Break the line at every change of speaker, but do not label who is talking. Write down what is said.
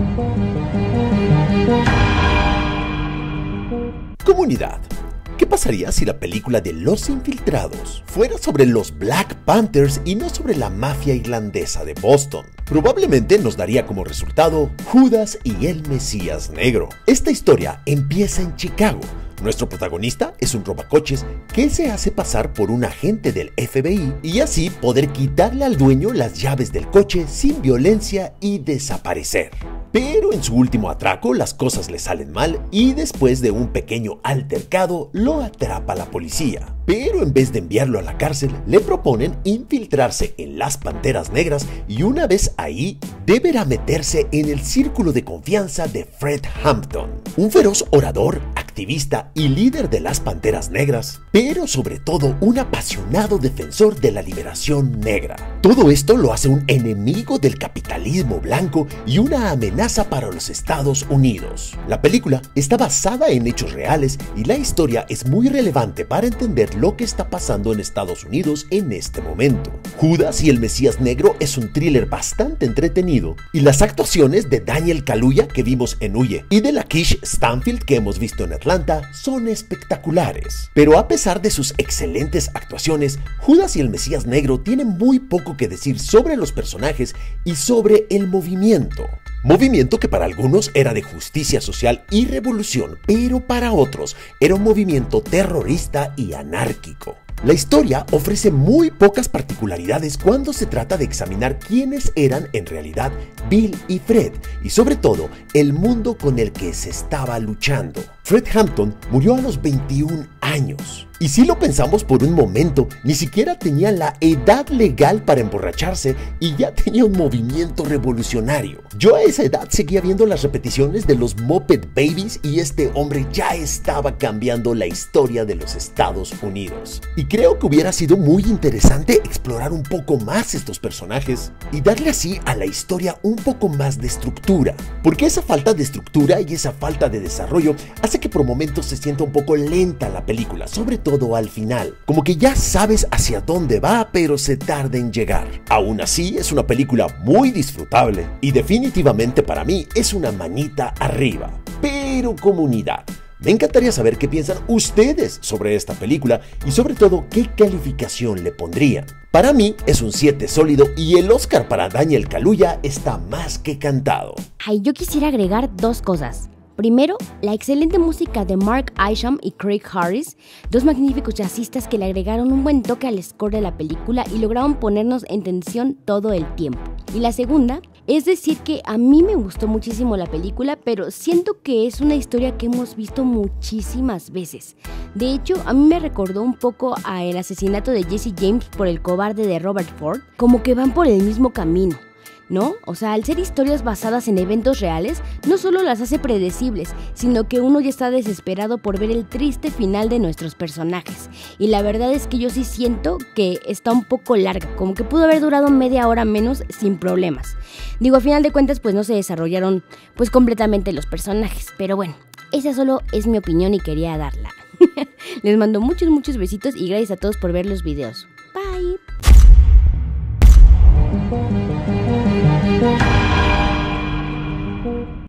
Comunidad, ¿qué pasaría si la película de Los Infiltrados fuera sobre los Black Panthers y no sobre la mafia irlandesa de Boston? Probablemente nos daría como resultado Judas y el Mesías Negro. Esta historia empieza en Chicago. Nuestro protagonista es un robacoches que se hace pasar por un agente del FBI y así poder quitarle al dueño las llaves del coche sin violencia y desaparecer. Pero en su último atraco las cosas le salen mal y después de un pequeño altercado lo atrapa la policía. Pero en vez de enviarlo a la cárcel, le proponen infiltrarse en las Panteras Negras y una vez ahí, deberá meterse en el círculo de confianza de Fred Hampton, un feroz orador, activista y líder de las Panteras Negras, pero sobre todo un apasionado defensor de la liberación negra. Todo esto lo hace un enemigo del capitalismo blanco y una amenaza para los Estados Unidos. La película está basada en hechos reales y la historia es muy relevante para entender lo que está pasando en Estados Unidos en este momento. Judas y el Mesías Negro es un thriller bastante entretenido y las actuaciones de Daniel Kaluuya que vimos en Huye y de Lakeith Stanfield que hemos visto en Atlanta son espectaculares. Pero a pesar de sus excelentes actuaciones, Judas y el Mesías Negro tienen muy poco que decir sobre los personajes y sobre el movimiento. Movimiento que para algunos era de justicia social y revolución, pero para otros era un movimiento terrorista y anárquico. La historia ofrece muy pocas particularidades cuando se trata de examinar quiénes eran en realidad Bill y Fred, y sobre todo el mundo con el que se estaba luchando. Fred Hampton murió a los 21 años. Y si lo pensamos por un momento, ni siquiera tenía la edad legal para emborracharse y ya tenía un movimiento revolucionario. Yo a esa edad seguía viendo las repeticiones de los Muppet Babies y este hombre ya estaba cambiando la historia de los Estados Unidos. Y creo que hubiera sido muy interesante explorar un poco más estos personajes y darle así a la historia un poco más de estructura. Porque esa falta de estructura y esa falta de desarrollo hace que por momentos se sienta un poco lenta la película, sobre todo al final, como que ya sabes hacia dónde va, pero se tarda en llegar. Aún así, es una película muy disfrutable y definitivamente para mí es una manita arriba. Pero comunidad, me encantaría saber qué piensan ustedes sobre esta película y sobre todo qué calificación le pondrían. Para mí es un 7 sólido y el Oscar para Daniel Kaluuya está más que cantado.
Ay, yo quisiera agregar dos cosas. Primero, la excelente música de Mark Isham y Craig Harris, dos magníficos jazzistas que le agregaron un buen toque al score de la película y lograron ponernos en tensión todo el tiempo. Y la segunda, es decir que a mí me gustó muchísimo la película, pero siento que es una historia que hemos visto muchísimas veces. De hecho, a mí me recordó un poco a el asesinato de Jesse James por el cobarde de Robert Ford, como que van por el mismo camino, ¿no? O sea, al ser historias basadas en eventos reales, no solo las hace predecibles, sino que uno ya está desesperado por ver el triste final de nuestros personajes. Y la verdad es que yo sí siento que está un poco larga, como que pudo haber durado media hora menos sin problemas. Digo, a final de cuentas, pues no se desarrollaron pues completamente los personajes, pero bueno, esa solo es mi opinión y quería darla. Les mando muchos besitos y gracias a todos por ver los videos.